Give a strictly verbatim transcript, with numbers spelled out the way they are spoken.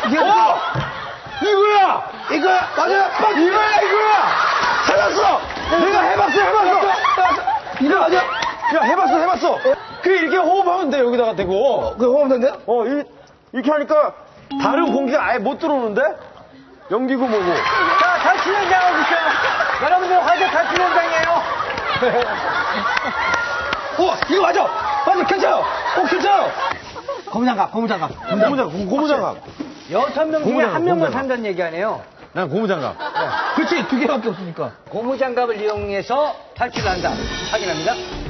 이게 어! 이거야! 이거야! 맞아! 맞 이거야, 이거야! 찾았어! 내가 해봤어, 해봤어! 이거 맞아? 야, 해봤어, 해봤어! 그 이렇게 호흡하면 돼, 여기다가 대고. 그 호흡하면 된대? 어, 이, 이렇게 하니까 다른 공기가 아예 못 들어오는데? 연기고 뭐고. 자, 탈출 현장 와주세요. 여러분들 화재 탈출 현장이에요. 어, 이거 맞아! 맞아, 괜찮아! 어, 괜찮아! 고무장갑, 고무장갑. 고무장갑, 고무장갑. 여섯 명 중에 한 명만 산다는 얘기 아니에요? 난 고무장갑. 네. 그치, 두 개밖에 없으니까. 고무장갑을 이용해서 탈출을 한다. 확인합니다.